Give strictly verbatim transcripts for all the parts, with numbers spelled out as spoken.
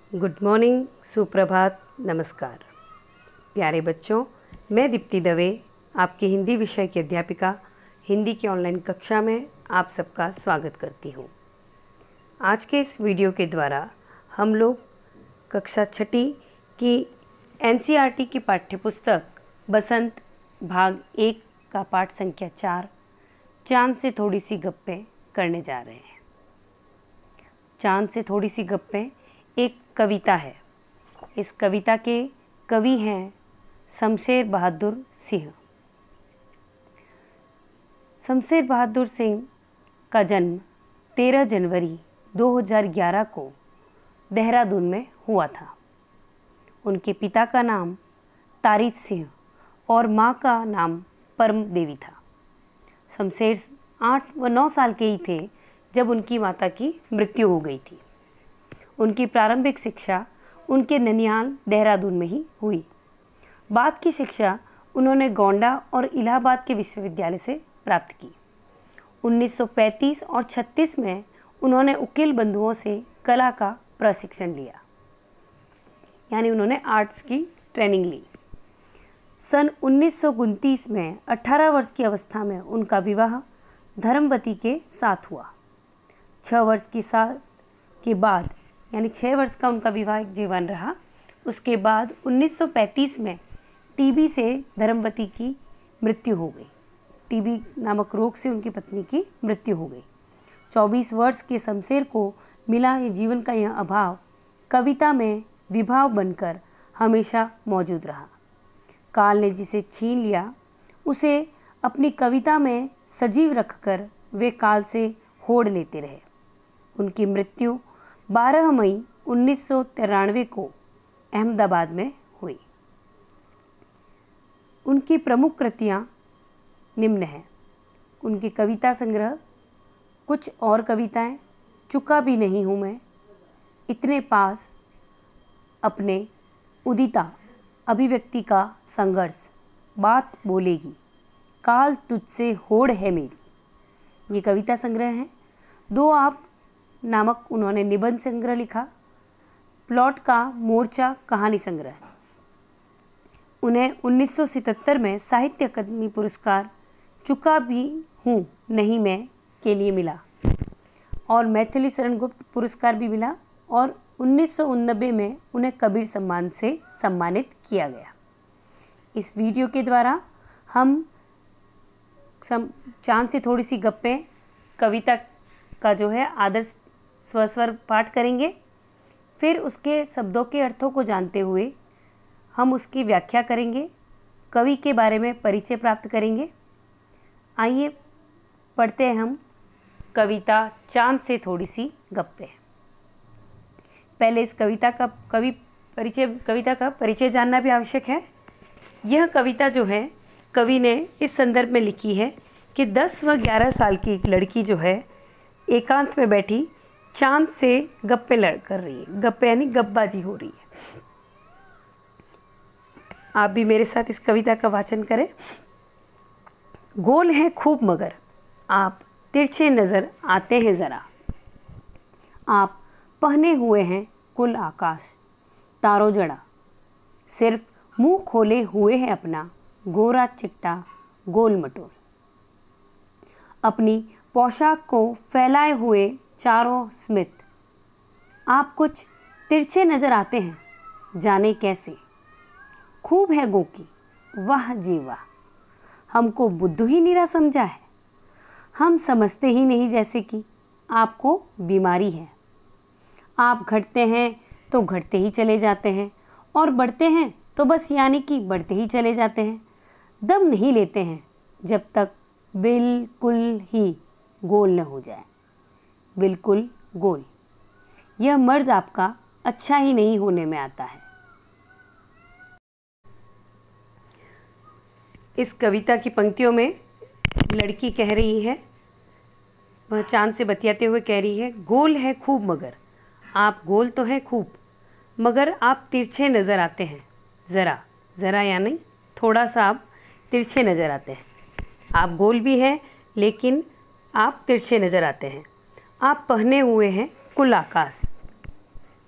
Good morning, सुप्रभात, नमस्कार। प्यारे बच्चों, मैं दीप्ति दवे आपकी हिंदी विषय की अध्यापिका हिंदी की ऑनलाइन कक्षा में आप सबका स्वागत करती हूँ। आज के इस वीडियो के द्वारा हम लोग कक्षा छठी की एनसीईआरटी की पाठ्यपुस्तक बसंत भाग एक का पाठ संख्या चार चांद से थोड़ी सी गप्पें करने जा रहे हैं। चांद से थोड़ी सी गप्पें एक कविता है। इस कविता के कवि हैं शमशेर बहादुर सिंह। शमशेर बहादुर सिंह का जन्म तेरह जनवरी दो हज़ार ग्यारह को देहरादून में हुआ था। उनके पिता का नाम तारीफ सिंह और माँ का नाम परम देवी था। शमशेर आठ व नौ साल के ही थे जब उनकी माता की मृत्यु हो गई थी। उनकी प्रारंभिक शिक्षा उनके ननिहाल देहरादून में ही हुई। बाद की शिक्षा उन्होंने गोंडा और इलाहाबाद के विश्वविद्यालय से प्राप्त की। उन्नीस सौ पैंतीस और छत्तीस में उन्होंने उकील बंधुओं से कला का प्रशिक्षण लिया, यानी उन्होंने आर्ट्स की ट्रेनिंग ली। सन उन्नीस सौ उनतीस में अठारह वर्ष की अवस्था में उनका विवाह धर्मवती के साथ हुआ। छः वर्ष के साथ के बाद यानी छः वर्ष का उनका वैवाहिक जीवन रहा। उसके बाद उन्नीस सौ पैंतीस में टीबी से धर्मवती की मृत्यु हो गई। टीबी नामक रोग से उनकी पत्नी की मृत्यु हो गई। चौबीस वर्ष के शमशेर को मिला ये जीवन का यह अभाव कविता में विभाव बनकर हमेशा मौजूद रहा। काल ने जिसे छीन लिया उसे अपनी कविता में सजीव रखकर वे काल से होड़ लेते रहे। उनकी मृत्यु बारह मई उन्नीस सौ तिरानवे को अहमदाबाद में हुई। उनकी प्रमुख कृतियाँ निम्न हैं। उनकी कविता संग्रह कुछ और कविताएं, चुका भी नहीं हूँ मैं, इतने पास, अपने, उदिता, अभिव्यक्ति का संघर्ष, बात बोलेगी, काल तुझसे होड़ है मेरी, ये कविता संग्रह हैं। दो आप नामक उन्होंने निबंध संग्रह लिखा। प्लॉट का मोर्चा कहानी संग्रह। उन्हें उन्नीस सौ सतहत्तर में साहित्य अकादमी पुरस्कार चुका भी हूँ नहीं मैं के लिए मिला और मैथिली शरण गुप्त पुरस्कार भी मिला और उन्नीस सौ नब्बे में उन्हें कबीर सम्मान से सम्मानित किया गया। इस वीडियो के द्वारा हम सम चांद से थोड़ी सी गप्पें कविता का जो है आदर्श स्वर स्वर पाठ करेंगे। फिर उसके शब्दों के अर्थों को जानते हुए हम उसकी व्याख्या करेंगे, कवि के बारे में परिचय प्राप्त करेंगे। आइए पढ़ते हैं हम कविता चांद से थोड़ी सी गप्पें। पहले इस कविता का कवि परिचय कविता का परिचय जानना भी आवश्यक है। यह कविता जो है कवि ने इस संदर्भ में लिखी है कि दस व ग्यारह साल की एक लड़की जो है एकांत में बैठी चांद से गप्पे लड़ कर रही है। गप्पे यानी गप्पबाजी हो रही है। आप भी मेरे साथ इस कविता का वाचन करें। गोल है खूब मगर आप तिरछे नज़र आते हैं ज़रा, आप पहने हुए हैं कुल आकाश तारों जड़ा, सिर्फ मुंह खोले हुए हैं अपना गोरा चिट्टा गोल मटोल, अपनी पोशाक को फैलाए हुए चारों स्मित, आप कुछ तिरछे नजर आते हैं जाने कैसे, खूब है गोकी वाह जीवा, हमको बुद्धू ही नीरा समझा है, हम समझते ही नहीं जैसे कि आपको बीमारी है, आप घटते हैं तो घटते ही चले जाते हैं और बढ़ते हैं तो बस यानी कि बढ़ते ही चले जाते हैं, दम नहीं लेते हैं जब तक बिल्कुल ही गोल न हो जाए, बिल्कुल गोल। यह मर्ज आपका अच्छा ही नहीं होने में आता है। इस कविता की पंक्तियों में लड़की कह रही है, वह चांद से बतियाते हुए कह रही है, गोल है खूब मगर आप गोल तो हैं खूब, मगर आप तिरछे नज़र आते हैं ज़रा, ज़रा यानी थोड़ा सा आप तिरछे नज़र आते हैं। आप गोल भी हैं लेकिन आप तिरछे नज़र आते हैं। आप पहने हुए हैं कुल आकाश,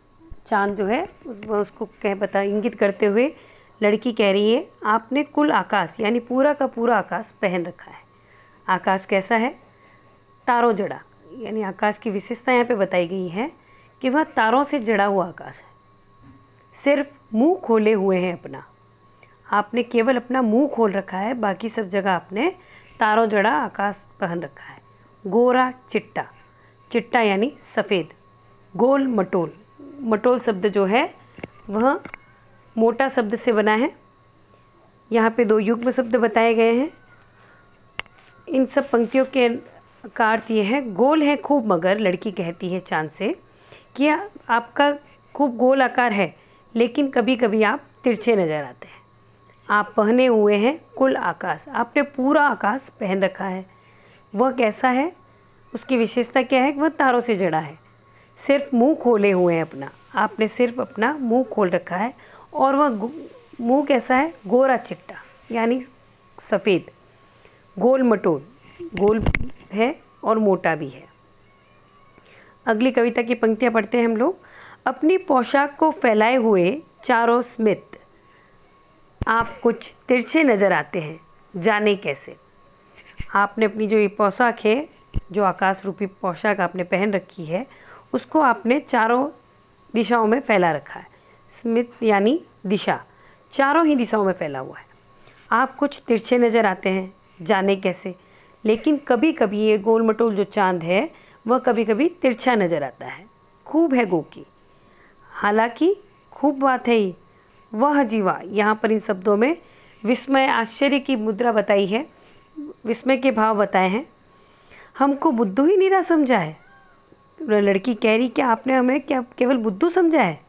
चाँद जो है वह उसको कह बता इंगित करते हुए लड़की कह रही है, आपने कुल आकाश यानी पूरा का पूरा आकाश पहन रखा है। आकाश कैसा है? तारों जड़ा, यानी आकाश की विशेषता यहाँ पे बताई गई है कि वह तारों से जड़ा हुआ आकाश है। सिर्फ मुंह खोले हुए हैं अपना, आपने केवल अपना मुंह खोल रखा है, बाकी सब जगह आपने तारों जड़ा आकाश पहन रखा है। गोरा चिट्टा, चिट्टा यानी सफ़ेद। गोल मटोल, मटोल शब्द जो है वह मोटा शब्द से बना है। यहाँ पे दो युग्म शब्द बताए गए हैं। इन सब पंक्तियों के का अर्थ ये है, गोल है खूब मगर लड़की कहती है चाँद से कि आपका खूब गोल आकार है, लेकिन कभी कभी आप तिरछे नज़र आते हैं। आप पहने हुए हैं कुल आकाश, आपने पूरा आकाश पहन रखा है। वह कैसा है? उसकी विशेषता क्या है? वह तारों से जड़ा है। सिर्फ मुंह खोले हुए हैं अपना, आपने सिर्फ अपना मुंह खोल रखा है। और वह मुंह कैसा है? गोरा चिट्टा यानी सफ़ेद। गोल मटोल, गोल है और मोटा भी है। अगली कविता की पंक्तियाँ पढ़ते हैं हम लोग। अपनी पोशाक को फैलाए हुए चारों स्मित, आप कुछ तिरछे नज़र आते हैं, जाने कैसे। आपने अपनी जो ये पोशाक है, जो आकाश रूपी पोशाक आपने पहन रखी है, उसको आपने चारों दिशाओं में फैला रखा है। स्मित यानी दिशा, चारों ही दिशाओं में फैला हुआ है। आप कुछ तिरछे नज़र आते हैं, जाने कैसे। लेकिन कभी कभी ये गोल मटोल जो चाँद है वह कभी कभी तिरछा नज़र आता है। खूब है गो की, हालांकि खूब बात है ये। वह जीवा, यहाँ पर इन शब्दों में विस्मय आश्चर्य की मुद्रा बताई है, विस्मय के भाव बताए हैं। हमको बुद्धू ही निरा समझा है। लड़की कह रही कि आपने हमें क्या केवल बुद्धू समझा है?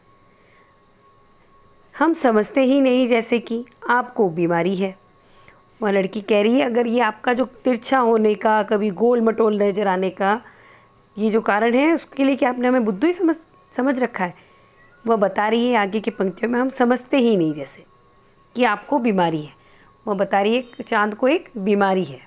हम समझते ही नहीं जैसे कि आपको बीमारी है। वह लड़की कह रही है, अगर ये आपका जो तिरछा होने का, कभी गोल मटोल नजर आने का ये जो कारण है, उसके लिए कि आपने हमें बुद्धू ही समझ समझ रखा है। वह बता रही है आगे की पंक्तियों में, हम समझते ही नहीं जैसे कि आपको बीमारी है। वह बता रही है चाँद को एक बीमारी है।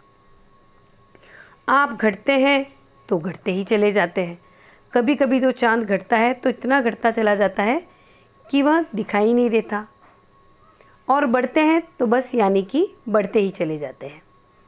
आप घटते हैं तो घटते ही चले जाते हैं। कभी कभी तो चाँद घटता है तो इतना घटता चला जाता है कि वह दिखाई नहीं देता, और बढ़ते हैं तो बस यानी कि बढ़ते ही चले जाते हैं।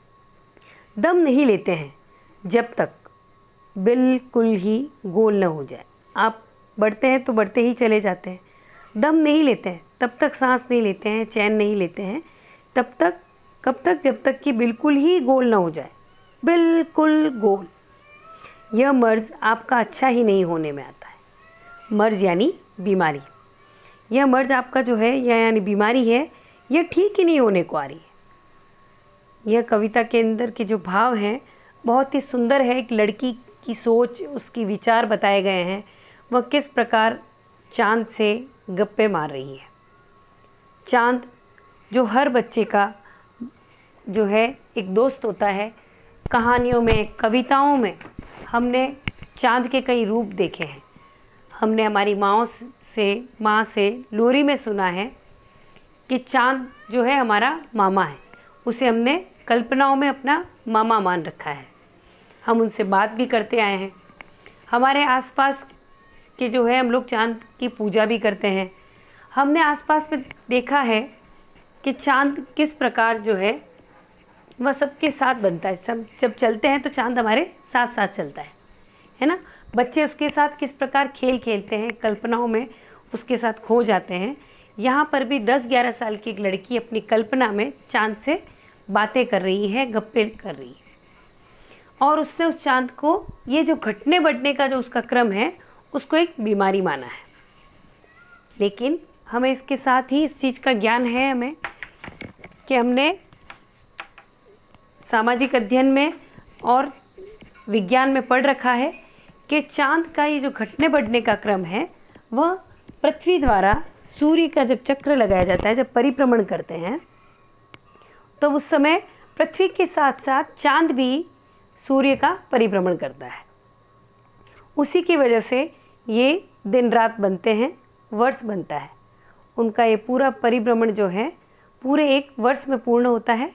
दम नहीं लेते हैं जब तक बिल्कुल ही गोल न हो जाए। आप बढ़ते हैं तो बढ़ते ही चले जाते हैं, दम नहीं लेते हैं, तब तक सांस नहीं लेते हैं, चैन नहीं लेते हैं, तब तक कब तक? जब तक कि बिल्कुल ही गोल ना हो जाए। बिल्कुल गोल, यह मर्ज आपका अच्छा ही नहीं होने में आता है। मर्ज यानी बीमारी। यह मर्ज आपका जो है, यह यानी बीमारी है, यह ठीक ही नहीं होने को आ रही है। यह कविता के अंदर के जो भाव हैं बहुत ही सुंदर है। एक लड़की की सोच, उसकी विचार बताए गए हैं। वह किस प्रकार चाँद से गप्पे मार रही है। चाँद जो हर बच्चे का जो है एक दोस्त होता है। कहानियों में, कविताओं में हमने चाँद के कई रूप देखे हैं। हमने हमारी माँओं से माँ से लोरी में सुना है कि चाँद जो है हमारा मामा है। उसे हमने कल्पनाओं में अपना मामा मान रखा है। हम उनसे बात भी करते आए हैं। हमारे आसपास कि जो है हम लोग चाँद की पूजा भी करते हैं। हमने आसपास में देखा है कि चाँद किस प्रकार जो है वह सबके साथ बनता है। सब जब चलते हैं तो चाँद हमारे साथ साथ चलता है, है ना। बच्चे उसके साथ किस प्रकार खेल खेलते हैं, कल्पनाओं में उसके साथ खो जाते हैं। यहाँ पर भी दस ग्यारह साल की एक लड़की अपनी कल्पना में चाँद से बातें कर रही है, गप्पे कर रही है, और उसने उस चाँद को ये जो घटने बढ़ने का जो उसका क्रम है उसको एक बीमारी माना है। लेकिन हमें इसके साथ ही इस चीज़ का ज्ञान है हमें कि हमने सामाजिक अध्ययन में और विज्ञान में पढ़ रखा है कि चाँद का ये जो घटने बढ़ने का क्रम है वह पृथ्वी द्वारा सूर्य का जब चक्र लगाया जाता है, जब परिभ्रमण करते हैं, तो उस समय पृथ्वी के साथ साथ चाँद भी सूर्य का परिभ्रमण करता है। उसी की वजह से ये दिन रात बनते हैं, वर्ष बनता है। उनका ये पूरा परिभ्रमण जो है पूरे एक वर्ष में पूर्ण होता है,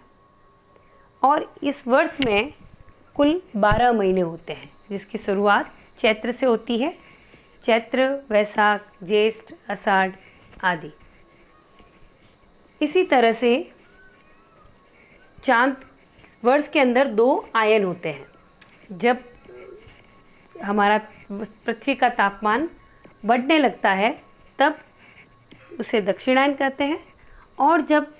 और इस वर्ष में कुल बारह महीने होते हैं, जिसकी शुरुआत चैत्र से होती है। चैत्र, वैशाख, ज्येष्ठ, आषाढ़ आदि। इसी तरह से चांद वर्ष के अंदर दो आयन होते हैं। जब हमारा पृथ्वी का तापमान बढ़ने लगता है तब उसे दक्षिणायन कहते हैं, और जब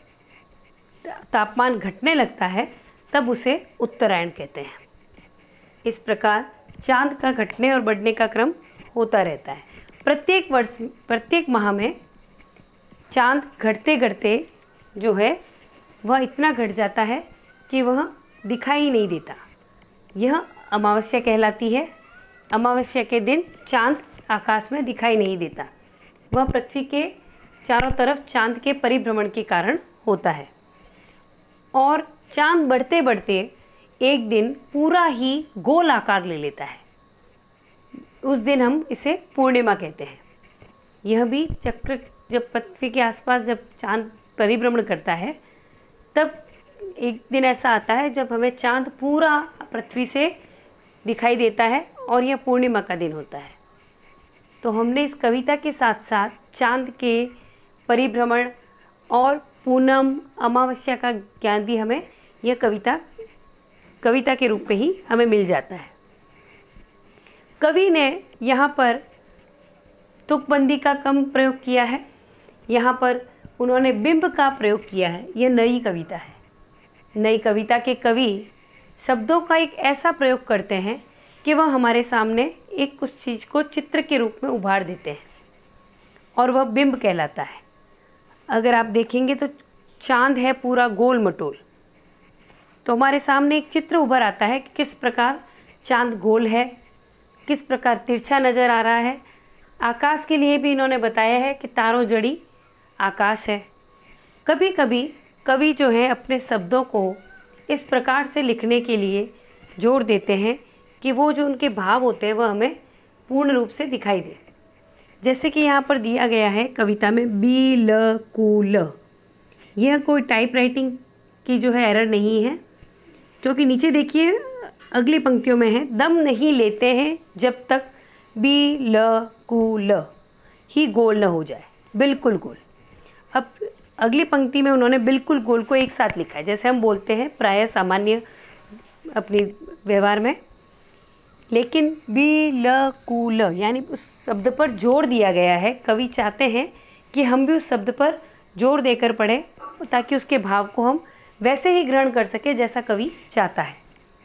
तापमान घटने लगता है तब उसे उत्तरायण कहते हैं। इस प्रकार चांद का घटने और बढ़ने का क्रम होता रहता है। प्रत्येक वर्ष प्रत्येक माह में चांद घटते घटते जो है वह इतना घट जाता है कि वह दिखाई नहीं देता। यह अमावस्या कहलाती है। अमावस्या के दिन चांद आकाश में दिखाई नहीं देता। वह पृथ्वी के चारों तरफ चांद के परिभ्रमण के कारण होता है, और चांद बढ़ते बढ़ते एक दिन पूरा ही गोल आकार ले लेता है। उस दिन हम इसे पूर्णिमा कहते हैं। यह भी चक्र, जब पृथ्वी के आसपास जब चांद परिभ्रमण करता है तब एक दिन ऐसा आता है जब हमें चांद पूरा पृथ्वी से दिखाई देता है, और यह पूर्णिमा का दिन होता है। तो हमने इस कविता के साथ साथ चांद के परिभ्रमण और पूनम, अमावस्या का ज्ञान भी हमें यह कविता कविता के रूप में ही हमें मिल जाता है। कवि ने यहाँ पर तुकबंदी का कम प्रयोग किया है। यहाँ पर उन्होंने बिंब का प्रयोग किया है। यह नई कविता है। नई कविता के कवि शब्दों का एक ऐसा प्रयोग करते हैं कि वह हमारे सामने एक कुछ चीज़ को चित्र के रूप में उभार देते हैं, और वह बिंब कहलाता है। अगर आप देखेंगे तो चांद है पूरा गोल मटोल, तो हमारे सामने एक चित्र उभर आता है कि किस प्रकार चांद गोल है, किस प्रकार तिरछा नज़र आ रहा है। आकाश के लिए भी इन्होंने बताया है कि तारों जड़ी आकाश है। कभी कभी कवि जो है अपने शब्दों को इस प्रकार से लिखने के लिए जोर देते हैं कि वो जो उनके भाव होते हैं वह हमें पूर्ण रूप से दिखाई दे। जैसे कि यहाँ पर दिया गया है कविता में बी ल कु ल। यह कोई टाइप राइटिंग की जो है एरर नहीं है, क्योंकि नीचे देखिए अगली पंक्तियों में है, दम नहीं लेते हैं जब तक बी ल कु ल ही गोल न हो जाए, बिल्कुल गोल। अब अगली पंक्ति में उन्होंने बिल्कुल गोल को एक साथ लिखा है, जैसे हम बोलते हैं प्राय सामान्य अपनी व्यवहार में, लेकिन बी ल कु ल यानी उस शब्द पर जोर दिया गया है। कवि चाहते हैं कि हम भी उस शब्द पर जोर देकर पढ़ें ताकि उसके भाव को हम वैसे ही ग्रहण कर सके जैसा कवि चाहता है।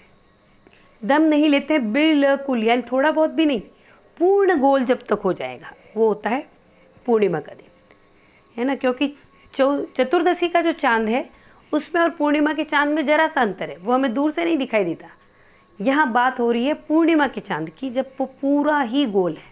दम नहीं लेते हैं बिल्कुल, यानी थोड़ा बहुत भी नहीं, पूर्ण गोल जब तक हो जाएगा वो होता है पूर्णिमा का दिन, है ना। क्योंकि चतुर्दशी का जो चांद है उसमें और पूर्णिमा के चांद में जरा सा अंतर है, वो हमें दूर से नहीं दिखाई देता। यहाँ बात हो रही है पूर्णिमा के चांद की, जब वो पूरा ही गोल है।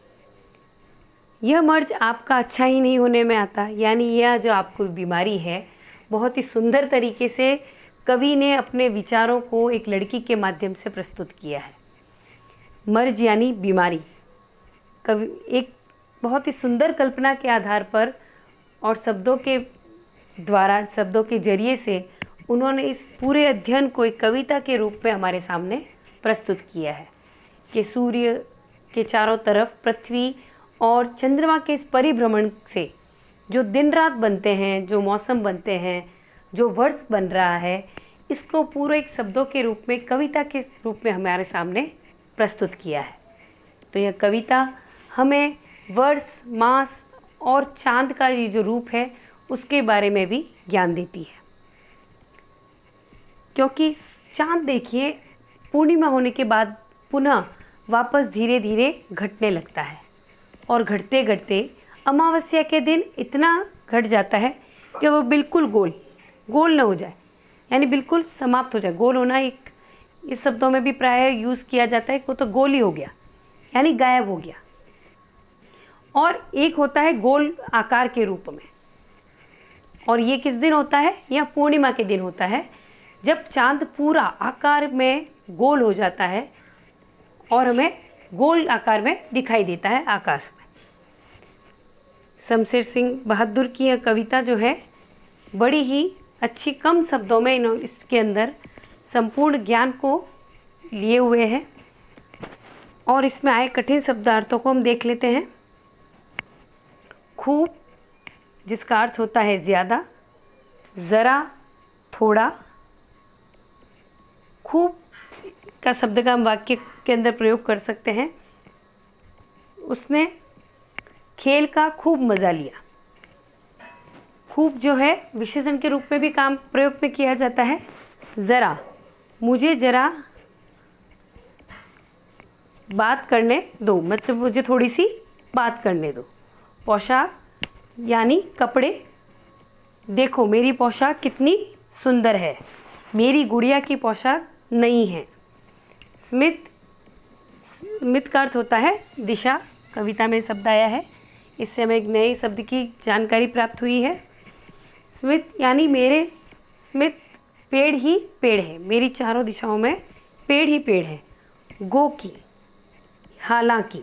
यह मर्ज आपका अच्छा ही नहीं होने में आता, यानी यह जो आपको बीमारी है बहुत ही सुंदर तरीके से कवि ने अपने विचारों को एक लड़की के माध्यम से प्रस्तुत किया है। मर्ज यानी बीमारी, कवि एक बहुत ही सुंदर कल्पना के आधार पर और शब्दों के द्वारा, शब्दों के जरिए से उन्होंने इस पूरे अध्ययन को एक कविता के रूप में हमारे सामने प्रस्तुत किया है कि सूर्य के चारों तरफ पृथ्वी और चंद्रमा के इस परिभ्रमण से जो दिन रात बनते हैं, जो मौसम बनते हैं, जो वर्ष बन रहा है, इसको पूरे एक शब्दों के रूप में, कविता के रूप में हमारे सामने प्रस्तुत किया है। तो यह कविता हमें वर्ष, मास और चांद का ये जो रूप है उसके बारे में भी ज्ञान देती है। क्योंकि चांद देखिए पूर्णिमा होने के बाद पुनः वापस धीरे धीरे घटने लगता है, और घटते घटते अमावस्या के दिन इतना घट जाता है कि वो बिल्कुल गोल गोल न हो जाए, यानी बिल्कुल समाप्त हो जाए। गोल होना एक इस शब्दों में भी प्राय यूज़ किया जाता है, वो तो गोल ही हो गया यानी गायब हो गया। और एक होता है गोल आकार के रूप में, और ये किस दिन होता है? यह पूर्णिमा के दिन होता है, जब चांद पूरा आकार में गोल हो जाता है और हमें गोल आकार में दिखाई देता है आकाश में। शमशेर सिंह बहादुर की यह कविता जो है बड़ी ही अच्छी, कम शब्दों में इन्होंने इसके अंदर संपूर्ण ज्ञान को लिए हुए हैं, और इसमें आए कठिन शब्दार्थों को हम देख लेते हैं। खूब, जिसका अर्थ होता है ज़्यादा, ज़रा, थोड़ा। खूब का शब्द का हम वाक्य के अंदर प्रयोग कर सकते हैं। उसने खेल का खूब मज़ा लिया। खूब जो है विशेषण के रूप में भी काम प्रयोग में किया जाता है। ज़रा, मुझे ज़रा बात करने दो, मतलब मुझे थोड़ी सी बात करने दो। पोशाक यानी कपड़े, देखो मेरी पोशाक कितनी सुंदर है, मेरी गुड़िया की पोशाक नई है। स्मित, स्मित का अर्थ होता है दिशा। कविता में शब्द आया है, इससे हमें एक नए शब्द की जानकारी प्राप्त हुई है। स्मित यानी मेरे स्मित पेड़ ही पेड़ है, मेरी चारों दिशाओं में पेड़ ही पेड़ है। गो की, हालांकि।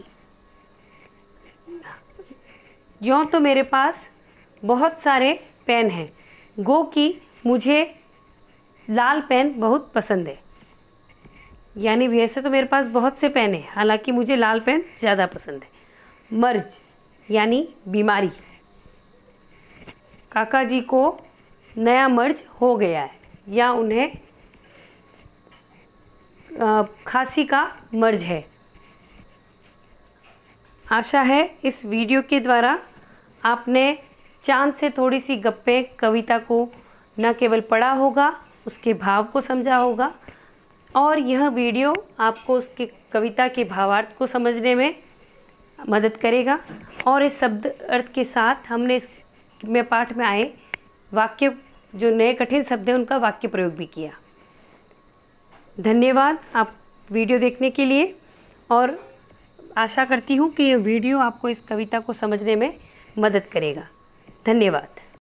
यूँ तो मेरे पास बहुत सारे पेन हैं। गो की, मुझे लाल पेन बहुत पसंद है। यानी वैसे तो मेरे पास बहुत से पेन हैं, हालांकि मुझे लाल पेन ज़्यादा पसंद है। मर्ज यानी बीमारी। काका जी को नया मर्ज हो गया है, या उन्हें खांसी का मर्ज है। आशा है इस वीडियो के द्वारा आपने चांद से थोड़ी सी गप्पे कविता को न केवल पढ़ा होगा, उसके भाव को समझा होगा, और यह वीडियो आपको उसके कविता के भावार्थ को समझने में मदद करेगा। और इस शब्द अर्थ के साथ हमने इस में पाठ में आए वाक्य, जो नए कठिन शब्द हैं, उनका वाक्य प्रयोग भी किया। धन्यवाद आप वीडियो देखने के लिए, और आशा करती हूँ कि ये वीडियो आपको इस कविता को समझने में मदद करेगा। धन्यवाद।